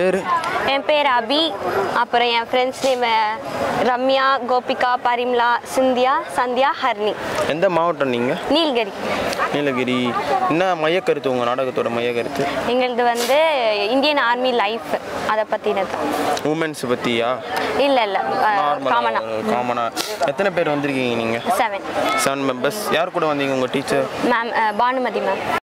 பேர்? என் பேர் அபி. அப்புறம் என் ஃப்ரெண்ட்ஸ் நேம் ரம்யா, கோபிகா, பரிம்லா, சிந்தியா, சந்தியா, ஹர்னி. எந்த மாவட்டம் நீங்கள்? நீலகிரி. நீலகிரி. என்ன மையக்கருத்து உங்கள் நாடகத்தோட மையக்கருத்து? எங்களது வந்து இந்தியன் ஆர்மி லைஃப், அதை பற்றினது. உமன்ஸ் பற்றியா? இல்லை இல்லை, காமனா. எத்தனை பேர் வந்திருக்கீங்க நீங்கள்? 7 members. யார் கூட வந்தீங்க? உங்கள் டீச்சர்? Ma'am Bhanumathi ma'am.